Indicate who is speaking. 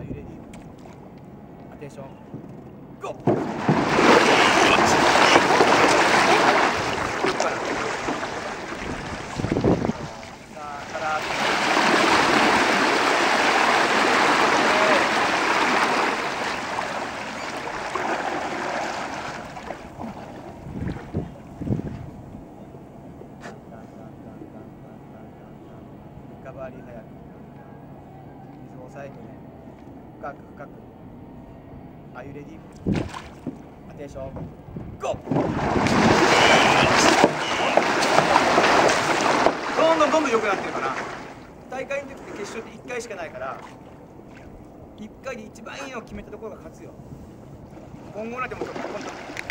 Speaker 1: you ready? Attention. Go! リカバリー早く水を抑えてね、深く深く。Are you ready? Attention. Go! どんどん良くなってるかな。大会の時って決勝って1回しかないから、1回で一番いいのを決めたところが勝つよ。今後なんてもう